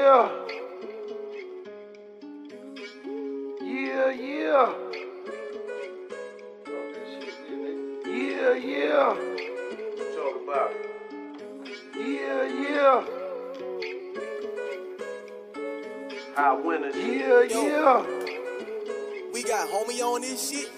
yeah. Yeah, yeah. Yeah, yeah. Talk about it. Yeah, yeah. High winners. Yeah, yeah. We got homie on this shit.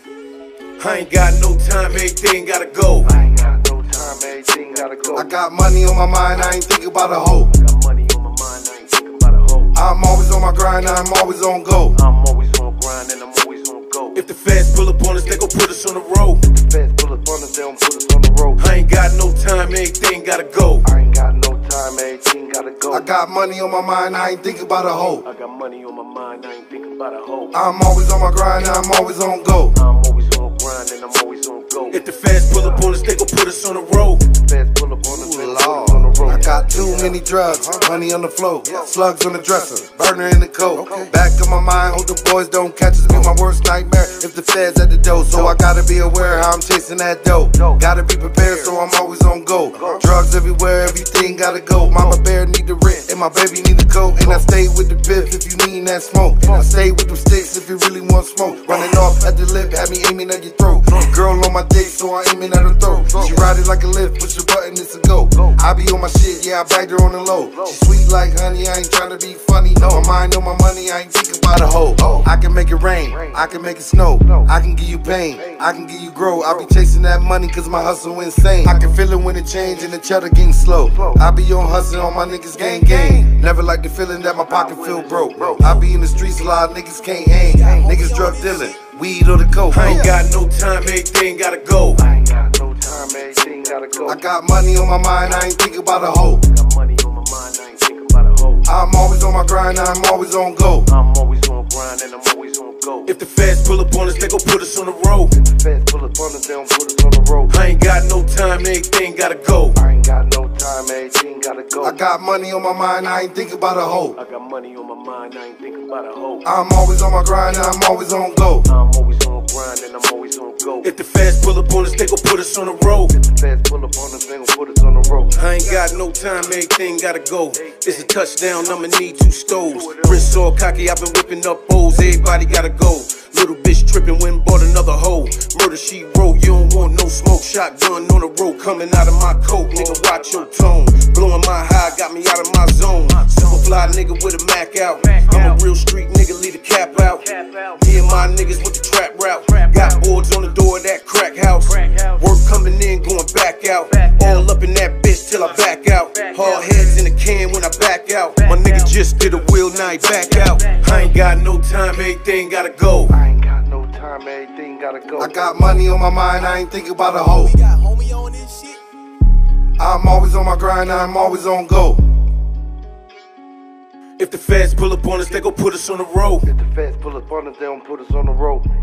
I ain't got no time, everything gotta go. I ain't got no time, everything gotta go. I got money on my mind, I ain't thinking about a hoe. Got money on my mind, I ain't thinking about a hoe. I'm always on my grind, I'm always on go. I'm always on grind and I'm always on go. If the feds pull up on us, they gon' put us on the road. The feds pull up on us, they don't put us on the road. I ain't got no time, everything gotta go. I ain't got no time, everything gotta go. I got money on my mind, I ain't thinking about a hoe. I got money on my mind, I ain't thinking about a hoe. I'm always on my grind, I'm always on go. I'm always on grind and I'm always on go. If the feds pull up on us, they gon' put us on the road. The feds pull up on us, they don't put us on the road. I got too many drugs, money on the floor, slugs on the dresser, burner in the coat. Back of my mind, hope the boys don't catch us. Be my worst nightmare if the feds at the door. So I gotta be aware how I'm chasing that dough. Gotta be prepared, so I'm always on go. Drugs everywhere, everything gotta go. Mama bear need the rent, and my baby need the coat. And I stay with the biff if you need that smoke. And I stay with them sticks if you really want smoke. Running off at the lip, had me aiming at your throat. Girl on my dick, so I aiming at her throat. She ride it like a lift, push the button, it's a go. I be on my shit, yeah, I bagged her on the low. She sweet like honey, I ain't tryna be funny. My mind on my money, I ain't thinking about a hoe. I can make it rain, I can make it snow. I can give you pain, I can give you grow. I be chasing that money cause my hustle insane. I can feel it when it change and the cheddar getting slow. I be on hustling, all my niggas gang. Never like the feeling that my pocket feel broke. I be in the streets, a lot of niggas can't hang. Niggas drug dealing, weed or the coke. I ain't got no time, everything gotta go. I ain't got no time, everything gotta go. I got money on my mind, I ain't thinking about a hoe. Got money on my mind, I ain't thinking about a hoe. I'm always on my grind, I'm always on go. I'm always on grind and I'm always on go. If the feds pull up on us, they gon' put us on the road. If the feds pull up on us, they don't put us on the road. I ain't got no time, everything gotta go. I ain't got no time, everything gotta go. I got money on my mind, I ain't thinking about a hoe. I got money on my mind, I ain't thinking about a hoe. I'm always on my grind, I'm always on go. I'm always on grind and I'm always on go. If the feds pull up on us, they gon' put us on the road. If the feds pull up on us, they gon' put us on the road. I ain't got no time, everything gotta go. It's a touchdown, I'ma need 2 stoves. Wrist all cocky, I've been whipping up O's. Everybody gotta go. Little bitch trippin', went and bought another hoe. Murder she wrote, you don't want no smoke. Shotgun on the road, coming out of my coat. Nigga, watch your tone. Blowing my high, got me out of my zone. Super fly nigga with a Mac out. I'm a real street nigga, leave the cap out. Me and my niggas with the trap route. Got boards on the door of that crack house. Work coming in, going back out. All up in that bitch till I back out. Hard heads in the can when I back out. My nigga just did a wheel, now he back out. I ain't got no time, everything gotta go. I ain't got no time, everything gotta go. I got money on my mind, I ain't thinking about a hoe. We got homie on this shit. I'm always on my grind, I'm always on go. If the feds pull up on us, they gon' put us on the road. If the feds pull up on us, they don't put us on the road.